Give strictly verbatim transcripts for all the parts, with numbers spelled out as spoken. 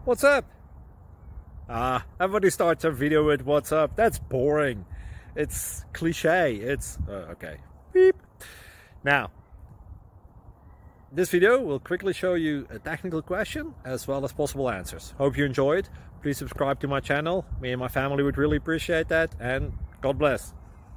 What's up? Ah, everybody starts a video with what's up. That's boring. It's cliche. It's uh, okay. Beep. Now, this video will quickly show you a technical question as well as possible answers. Hope you enjoyed. Please subscribe to my channel. Me and my family would really appreciate that, and God bless.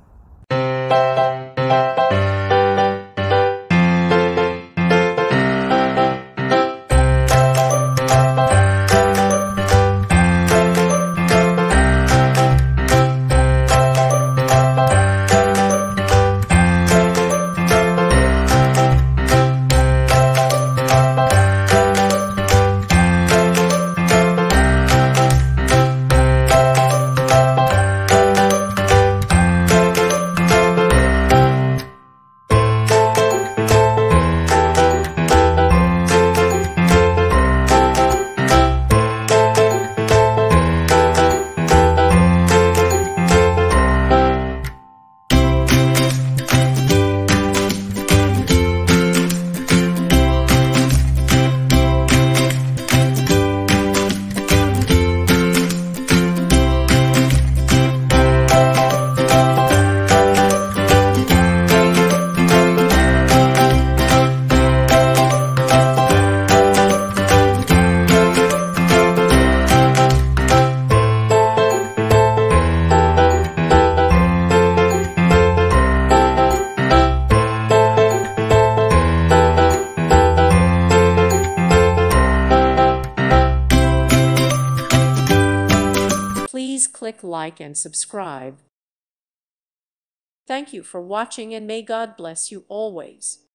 Please click like and subscribe. Thank you for watching, and may God bless you always.